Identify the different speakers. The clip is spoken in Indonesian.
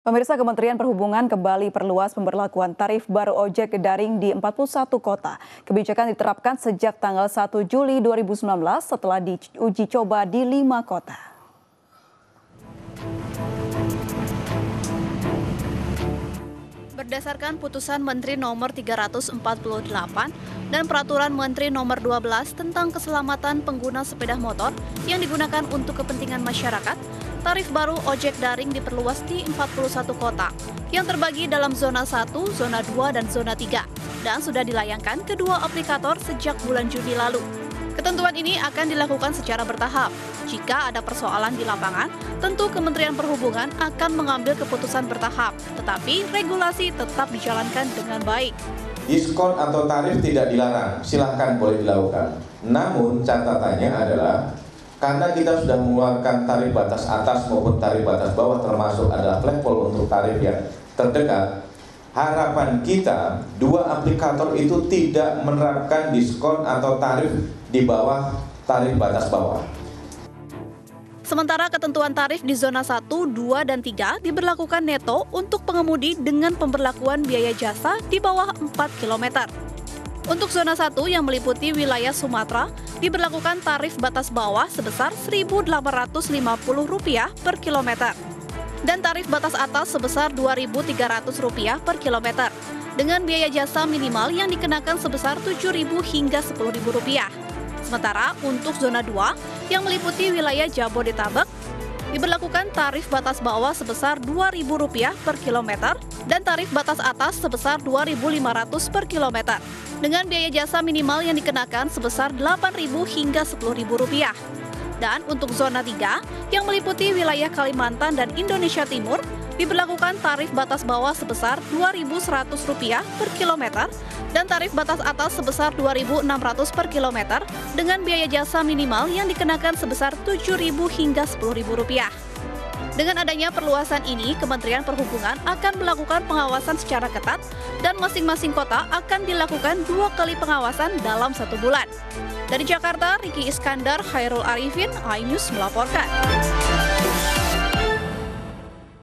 Speaker 1: Pemirsa, Kementerian Perhubungan kembali perluas pemberlakuan tarif baru ojek daring di 41 kota. Kebijakan diterapkan sejak tanggal 1 Juli 2019 setelah diuji coba di 5 kota.
Speaker 2: Berdasarkan putusan Menteri Nomor 348 dan Peraturan Menteri Nomor 12 tentang keselamatan pengguna sepeda motor yang digunakan untuk kepentingan masyarakat, tarif baru ojek daring diperluas di 41 kota yang terbagi dalam zona 1, zona 2, dan zona 3 dan sudah dilayangkan kedua aplikator sejak bulan Juni lalu. Ketentuan ini akan dilakukan secara bertahap. Jika ada persoalan di lapangan, tentu Kementerian Perhubungan akan mengambil keputusan bertahap, tetapi regulasi tetap dijalankan dengan baik.
Speaker 3: Diskon atau tarif tidak dilarang, silahkan boleh dilakukan. Namun catatannya adalah karena kita sudah mengeluarkan tarif batas atas maupun tarif batas bawah, termasuk adalah level untuk tarif yang terdekat, harapan kita dua aplikator itu tidak menerapkan diskon atau tarif di bawah tarif batas bawah.
Speaker 2: Sementara ketentuan tarif di zona 1, 2, dan 3 diberlakukan neto untuk pengemudi dengan pemberlakuan biaya jasa di bawah 4 km. Untuk zona 1 yang meliputi wilayah Sumatera, diberlakukan tarif batas bawah sebesar Rp1.850 per kilometer dan tarif batas atas sebesar Rp2.300 per kilometer dengan biaya jasa minimal yang dikenakan sebesar Rp7.000 hingga Rp10.000. Sementara untuk zona 2 yang meliputi wilayah Jabodetabek, diberlakukan tarif batas bawah sebesar Rp2.000 per kilometer dan tarif batas atas sebesar Rp2.500 per kilometer dengan biaya jasa minimal yang dikenakan sebesar Rp8.000 hingga Rp10.000. Dan untuk zona 3 yang meliputi wilayah Kalimantan dan Indonesia Timur, diberlakukan tarif batas bawah sebesar Rp2.100 per kilometer dan tarif batas atas sebesar Rp2.600 per kilometer dengan biaya jasa minimal yang dikenakan sebesar Rp7.000 hingga Rp10.000. Dengan adanya perluasan ini, Kementerian Perhubungan akan melakukan pengawasan secara ketat dan masing-masing kota akan dilakukan 2 kali pengawasan dalam 1 bulan. Dari Jakarta, Riki Iskandar, Khairul Arifin, iNews melaporkan.